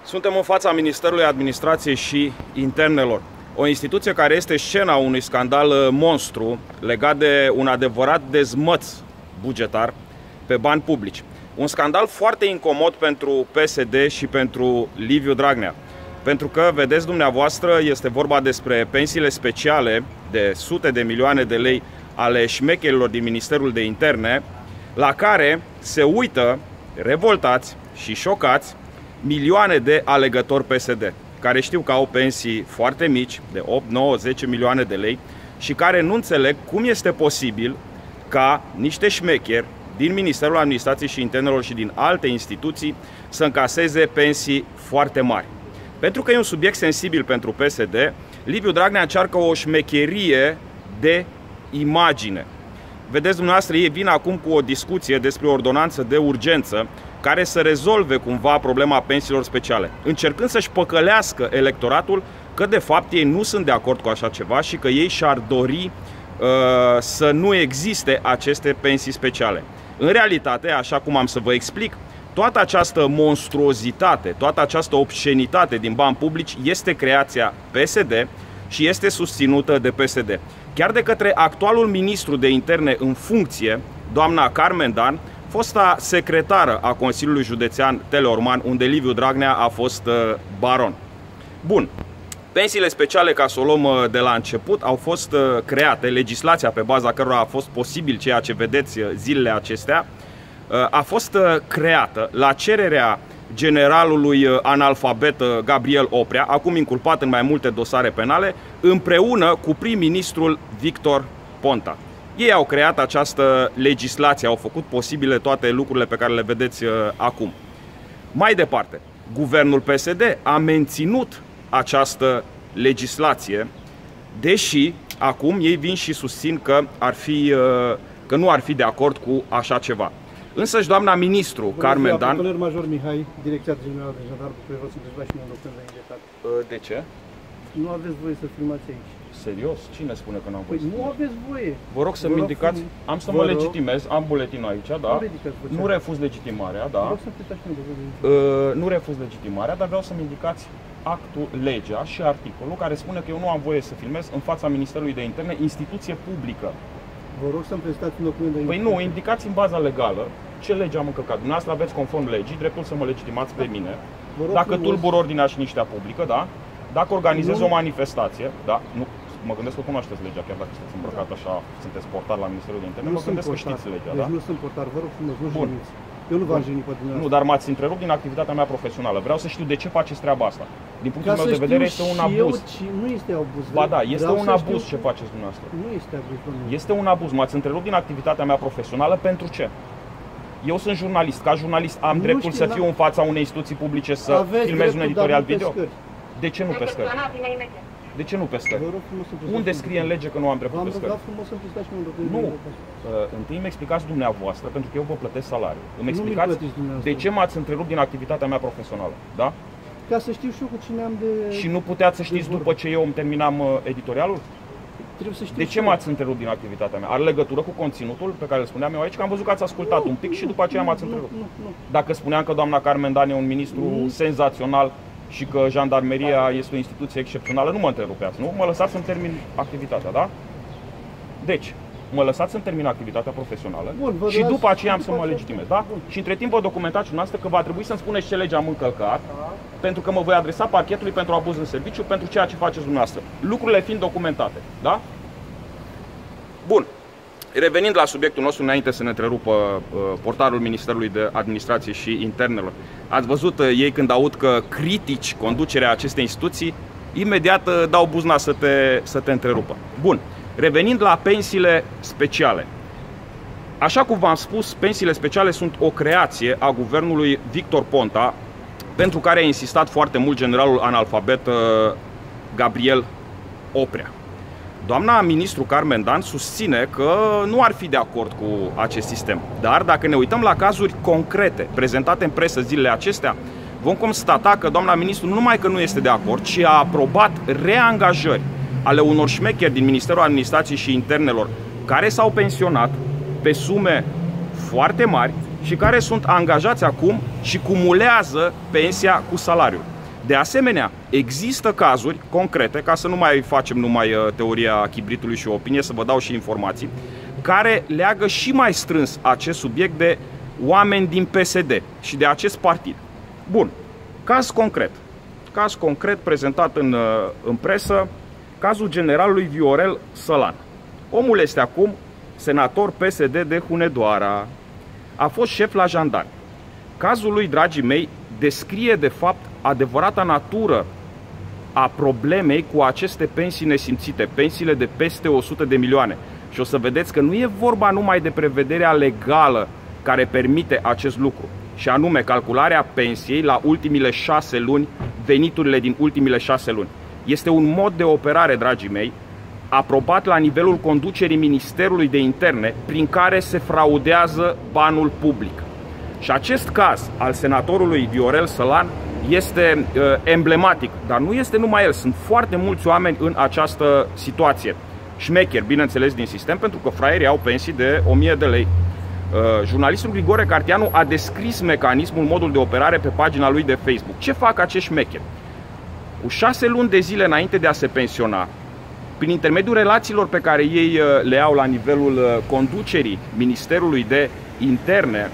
Suntem în fața Ministerului Administrației și Internelor, o instituție care este scena unui scandal monstru legat de un adevărat dezmăț bugetar pe bani publici. Un scandal foarte incomod pentru PSD și pentru Liviu Dragnea. Pentru că, vedeți dumneavoastră, este vorba despre pensiile speciale de sute de milioane de lei ale șmecherilor din Ministerul de Interne, la care se uită, revoltați și șocați, milioane de alegători PSD, care știu că au pensii foarte mici, de 8, 9, 10 milioane de lei, și care nu înțeleg cum este posibil ca niște șmecheri din Ministerul Administrației și Internelor și din alte instituții să încaseze pensii foarte mari. Pentru că e un subiect sensibil pentru PSD, Liviu Dragnea încearcă o șmecherie de imagine. Vedeți dumneavoastră, ei vin acum cu o discuție despre ordonanță de urgență care să rezolve cumva problema pensiilor speciale, încercând să-și păcălească electoratul că de fapt ei nu sunt de acord cu așa ceva și că ei și-ar dori să nu existe aceste pensii speciale. În realitate, așa cum am să vă explic, toată această monstruozitate, toată această obscenitate din bani publici este creația PSD și este susținută de PSD. Chiar de către actualul ministru de interne în funcție, doamna Carmen Dan, fosta secretară a Consiliului Județean Teleorman, unde Liviu Dragnea a fost baron. Bun. Pensiile speciale, ca să o luăm de la început, au fost create, legislația pe baza cărora a fost posibil ceea ce vedeți zilele acestea, a fost creată la cererea generalului analfabet Gabriel Oprea, acum inculpat în mai multe dosare penale, împreună cu prim-ministrul Victor Ponta. Ei au creat această legislație, au făcut posibile toate lucrurile pe care le vedeți acum. Mai departe, guvernul PSD a menținut această legislație, deși acum ei vin și susțin că nu ar fi de acord cu așa ceva. Însăși doamna ministru Carmen Dan... Colonel Major Mihai, Direcția Generală de Jandarmă, prevreau să dezbați și în de invitat. De ce? Nu aveți voie să filmați aici. Serios? Cine spune că nu am voie? Păi nu aveți voie. Vă rog să-mi indicați, am să mă legitimez, am buletinul aici, da? Nu refuz legitimarea, da? Nu refuz legitimarea, dar vreau să-mi indicați actul, legea și articolul care spune că eu nu am voie să filmez în fața Ministerului de Interne, instituție publică. Vă rog să-mi prezentați un document de Păi nu, indicați în baza legală ce lege am încălcat. Dumneavoastră aveți conform legii dreptul să mă legitimați pe mine. Dacă tulbur ordinea și liniștea publică, da? Dacă organizez o manifestație, da? Nu, mă gândesc că cunoașteți legea, chiar dacă sunteți îmbrăcat așa, sunteți portar la Ministerul de Interne, mă gândesc că știți legea, da? Nu sunt portar, vă rog frumos, nu jeniți. Eu nu v-am jenit pe dumneavoastră. Nu, dar m-ați întrerupt din activitatea mea profesională. Vreau să știu de ce faceți treaba asta. Din punctul meu de vedere este un abuz. Nu este abuz. Ba da, este un abuz ce faceți dumneavoastră. Nu este abuz. Este un abuz. M-ați întrerupt din activitatea mea profesională pentru ce? Eu sunt jurnalist. Ca jurnalist am dreptul să fiu în fața unei instituții publice să filmez un editorial video? De ce nu pe scări? De ce nu pe scări? Unde scrie în lege că nu am dreptul pe scări? Nu. Întâi îmi explicați dumneavoastră, pentru că eu vă plătesc salariul. Îmi explicați de ce m-ați întrerupt din activitatea mea profesională, da? Ca să știu și eu cu cine am de... Și nu puteați să știți după ce eu îmi terminam editorialul? Trebuie să știu. De ce m-ați întrerupt din activitatea mea? Are legătură cu conținutul pe care îl spuneam eu aici? Că am văzut că ați ascultat un pic și după aceea m-ați întrerupt. Dacă spuneam că doamna Carmen Dan e un ministru senzațional și că jandarmeria este o instituție excepțională, nu mă întrerupeați, nu? Mă lăsați să-mi termin activitatea, da? Deci, mă lăsați să-mi termin activitatea profesională și după aceea am să mă legitimez, da? Și între timp vă documentați dumneavoastră că va trebui să-mi spuneți ce lege am încălcat, pentru că mă voi adresa parchetului pentru abuz în serviciu, pentru ceea ce faceți dumneavoastră. Lucrurile fiind documentate, da? Bun. Revenind la subiectul nostru, înainte să ne întrerupă portarul Ministerului de Administrație și Internelor, ați văzut ei când aud că critici conducerea acestei instituții, imediat dau buzna să te întrerupă. Bun. Revenind la pensiile speciale. Așa cum v-am spus, pensiile speciale sunt o creație a guvernului Victor Ponta, pentru care a insistat foarte mult generalul analfabet Gabriel Oprea. Doamna ministru Carmen Dan susține că nu ar fi de acord cu acest sistem. Dar dacă ne uităm la cazuri concrete prezentate în presă zilele acestea, vom constata că doamna ministru nu numai că nu este de acord, ci a aprobat reangajări ale unor șmecheri din Ministerul Administrației și Internelor care s-au pensionat pe sume foarte mari și care sunt angajați acum și cumulează pensia cu salariul. De asemenea, există cazuri concrete, ca să nu mai facem numai teoria chibritului și opinie, să vă dau și informații, care leagă și mai strâns acest subiect de oameni din PSD și de acest partid. Bun, caz concret prezentat în presă, cazul generalului Viorel Sălan. Omul este acum senator PSD de Hunedoara, a fost șef la jandarmi. Cazul lui, dragii mei, descrie de fapt adevărata natură a problemei cu aceste pensii nesimțite, pensiile de peste 100 de milioane. Și o să vedeți că nu e vorba numai de prevederea legală care permite acest lucru, și anume calcularea pensiei la ultimile 6 luni, veniturile din ultimile 6 luni. Este un mod de operare, dragii mei, aprobat la nivelul conducerii Ministerului de Interne, prin care se fraudează banul public. Și acest caz al senatorului Viorel Sălan este emblematic, dar nu este numai el, sunt foarte mulți oameni în această situație. Șmecheri, bineînțeles, din sistem, pentru că fraierii au pensii de 1000 de lei. Jurnalistul Grigore Carteanu a descris mecanismul, modul de operare pe pagina lui de Facebook. Ce fac acești șmecheri? Cu 6 luni de zile înainte de a se pensiona, prin intermediul relațiilor pe care ei le au la nivelul conducerii Ministerului de Interne,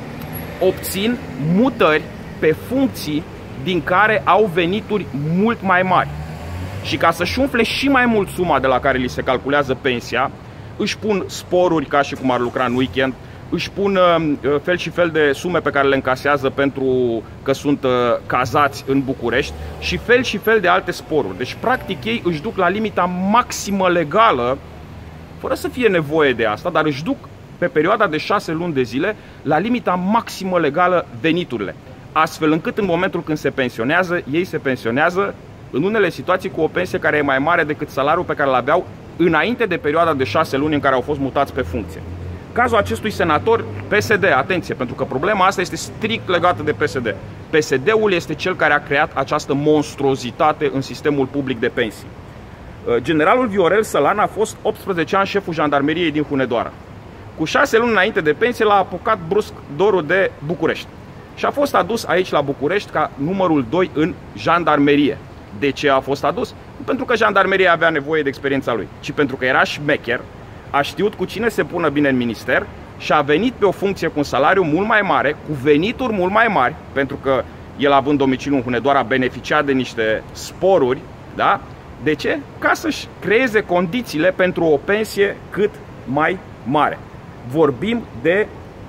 obțin mutări pe funcții din care au venituri mult mai mari. Și ca să-și umfle și mai mult suma de la care li se calculează pensia, își pun sporuri ca și cum ar lucra în weekend, își pun fel și fel de sume pe care le încasează pentru că sunt cazați în București și fel de alte sporuri. Deci, practic, ei își duc la limita maximă legală, fără să fie nevoie de asta, dar își duc pe perioada de 6 luni de zile la limita maximă legală veniturile. Astfel încât în momentul când se pensionează, ei se pensionează în unele situații cu o pensie care e mai mare decât salariul pe care îl aveau înainte de perioada de 6 luni în care au fost mutați pe funcție. Cazul acestui senator, PSD, atenție, pentru că problema asta este strict legată de PSD. PSD-ul este cel care a creat această monstruozitate în sistemul public de pensii. Generalul Viorel Sălan a fost 18 ani șeful jandarmeriei din Hunedoara. Cu 6 luni înainte de pensie l-a apucat brusc dorul de București și a fost adus aici la București ca numărul 2 în jandarmerie. De ce a fost adus? Nu pentru că jandarmeria avea nevoie de experiența lui, ci pentru că era șmecher, a știut cu cine se pună bine în minister și a venit pe o funcție cu un salariu mult mai mare, cu venituri mult mai mari, pentru că el, având domiciliu în Hunedoara, beneficia de niște sporuri, da? De ce? Ca să-și creeze condițiile pentru o pensie cât mai mare. Vorbim de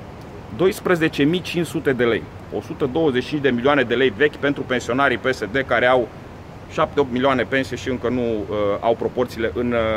12.500 de lei, 125 de milioane de lei vechi pentru pensionarii PSD care au 7-8 milioane pensie și încă nu au proporțiile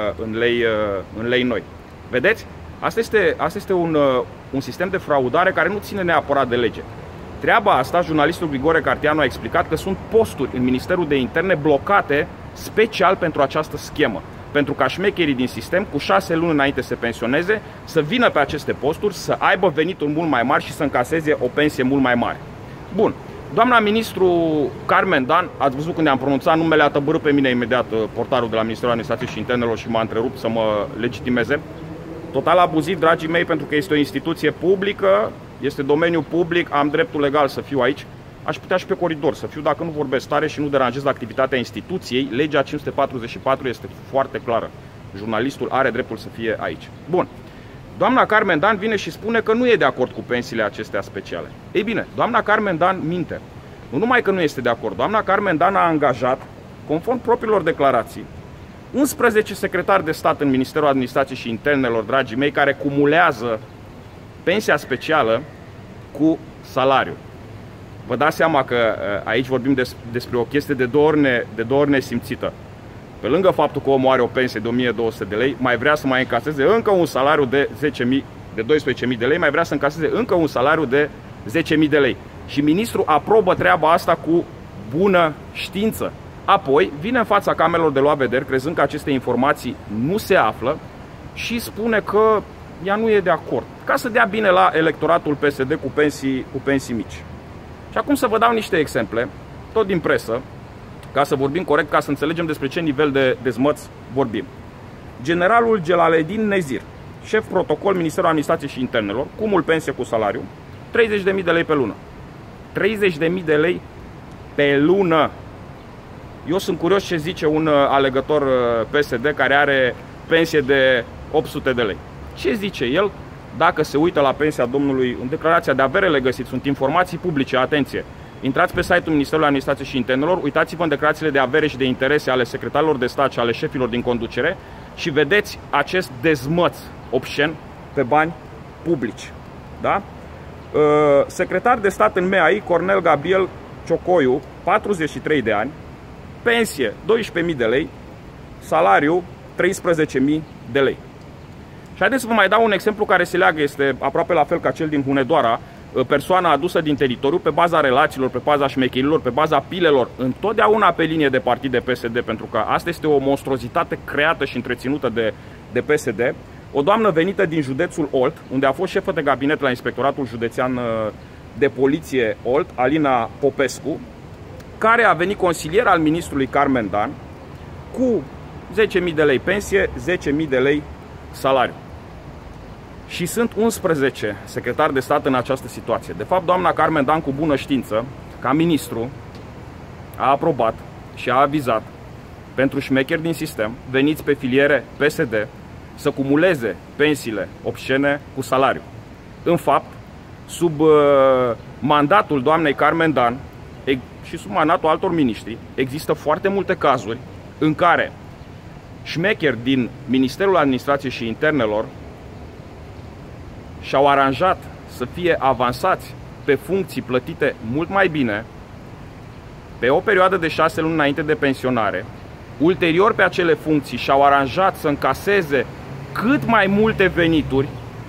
în lei noi. Vedeți? Asta este un sistem de fraudare care nu ține neapărat de lege. Treaba asta, jurnalistul Grigore Carteanu a explicat că sunt posturi în Ministerul de Interne blocate special pentru această schemă. Pentru ca șmecherii din sistem, cu 6 luni înainte să se pensioneze, să vină pe aceste posturi, să aibă venituri mult mai mari și să încaseze o pensie mult mai mare. Bun. Doamna ministru Carmen Dan, ați văzut când am pronunțat numele, a tăbărât pe mine imediat portarul de la Ministerul Administrației și Internelor și m-a întrerupt să mă legitimeze. Total abuziv, dragii mei, pentru că este o instituție publică, este domeniu public, am dreptul legal să fiu aici. Aș putea și pe coridor să fiu dacă nu vorbesc tare și nu deranjez activitatea instituției. Legea 544 este foarte clară. Jurnalistul are dreptul să fie aici. Bun. Doamna Carmen Dan vine și spune că nu e de acord cu pensiile acestea speciale. Ei bine, doamna Carmen Dan minte. Nu numai că nu este de acord, doamna Carmen Dan a angajat, conform propriilor declarații, 11 secretari de stat în Ministerul Administrației și Internelor, dragii mei, care cumulează pensia specială cu salariul. Vă dați seama că aici vorbim despre o chestie de două ori nesimțită. Pe lângă faptul că omul are o pensie de 1200 de lei, mai vrea să mai încaseze încă un salariu de 12.000 de lei, mai vrea să încaseze încă un salariu de 10.000 de lei. Și ministrul aprobă treaba asta cu bună știință. Apoi vine în fața camerelor de luat vederi, crezând că aceste informații nu se află și spune că ea nu e de acord, ca să dea bine la electoratul PSD cu pensii mici. Și acum să vă dau niște exemple, tot din presă, ca să vorbim corect, ca să înțelegem despre ce nivel de dezmăț vorbim. Generalul Gelaledin Nezir, șef protocol Ministerul Administrației și Internelor, cumul pensie cu salariu, 30.000 de lei pe lună. 30.000 de lei pe lună. Eu sunt curios ce zice un alegător PSD care are pensie de 800 de lei. Ce zice el dacă se uită la pensia domnului? În declarația de avere le găsiți, sunt informații publice, atenție. Intrați pe site-ul Ministerului Administrației și Internelor, uitați-vă în declarațiile de avere și de interese ale secretarilor de stat și ale șefilor din conducere și vedeți acest dezmăț obscen pe bani publici. Da? Secretar de stat în MEAI, Cornel Gabriel Ciocoiu, 43 de ani, pensie 12.000 de lei, salariu 13.000 de lei. Și haideți să vă mai dau un exemplu care se leagă, este aproape la fel ca cel din Hunedoara, persoana adusă din teritoriu pe baza relațiilor, pe baza șmecherilor, pe baza pilelor, întotdeauna pe linie de partid de PSD, pentru că asta este o monstruozitate creată și întreținută de PSD. O doamnă venită din județul Olt, unde a fost șefă de gabinet la Inspectoratul Județean de Poliție Olt, Alina Popescu, care a venit consilier al ministrului Carmen Dan cu 10.000 de lei pensie, 10.000 de lei salariu. Și sunt 11 secretari de stat în această situație. De fapt, doamna Carmen Dan, cu bună știință, ca ministru, a aprobat și a avizat pentru șmecheri din sistem, veniți pe filiere PSD, să cumuleze pensiile obscene cu salariu. În fapt, sub mandatul doamnei Carmen Dan și sub mandatul altor miniștri, există foarte multe cazuri în care șmecheri din Ministerul Administrației și Internelor și-au aranjat să fie avansați pe funcții plătite mult mai bine, pe o perioadă de 6 luni înainte de pensionare. Ulterior, pe acele funcții și-au aranjat să încaseze cât mai multe venituri,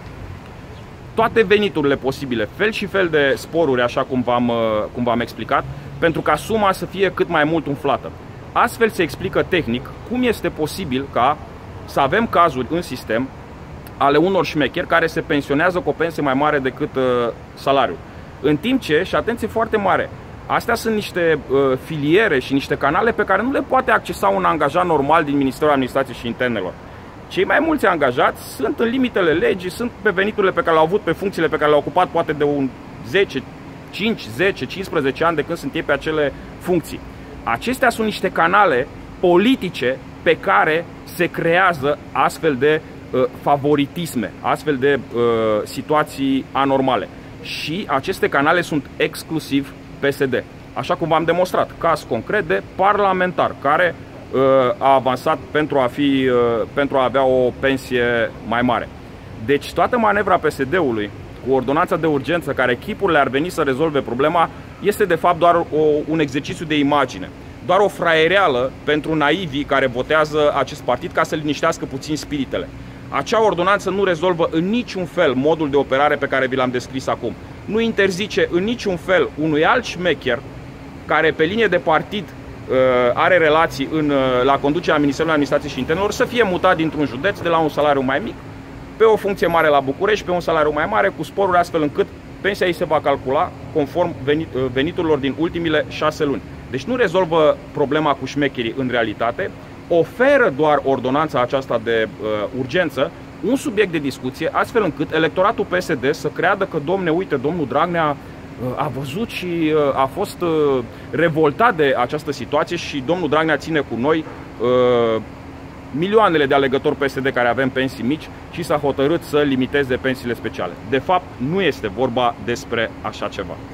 toate veniturile posibile, fel și fel de sporuri, așa cum v-am explicat, pentru ca suma să fie cât mai mult umflată. Astfel se explică tehnic cum este posibil ca să avem cazuri în sistem ale unor șmecheri care se pensionează cu o pensie mai mare decât salariul. În timp ce, și atenție foarte mare, astea sunt niște filiere și niște canale pe care nu le poate accesa un angajat normal din Ministerul Administrației și Internelor. Cei mai mulți angajați sunt în limitele legii, sunt pe veniturile pe care le-au avut, pe funcțiile pe care le-au ocupat poate de un 5, 10, 15 ani de când sunt ei pe acele funcții. Acestea sunt niște canale politice pe care se creează astfel de favoritisme, astfel de situații anormale. Și aceste canale sunt exclusiv PSD. Așa cum v-am demonstrat, caz concret de parlamentar care a avansat pentru a avea o pensie mai mare. Deci toată manevra PSD-ului cu ordonanța de urgență, care echipurile ar veni să rezolve problema, este de fapt doar un exercițiu de imagine. Doar o fraiereală pentru naivii care votează acest partid ca să liniștească puțin spiritele. Acea ordonanță nu rezolvă în niciun fel modul de operare pe care vi l-am descris acum. Nu interzice în niciun fel unui alt șmecher care pe linie de partid are relații la conducerea Ministerului Administrației și Internelor să fie mutat dintr-un județ de la un salariu mai mic pe o funcție mare la București, pe un salariu mai mare, cu sporuri, astfel încât pensia ei se va calcula conform veniturilor din ultimile 6 luni. Deci nu rezolvă problema cu șmecherii în realitate, oferă doar ordonanța aceasta de urgență un subiect de discuție, astfel încât electoratul PSD să creadă că, domne, uite, domnul Dragnea a văzut și a fost revoltat de această situație și domnul Dragnea ține cu noi milioanele de alegători PSD care avem pensii mici și s-a hotărât să limiteze pensiile speciale. De fapt, nu este vorba despre așa ceva.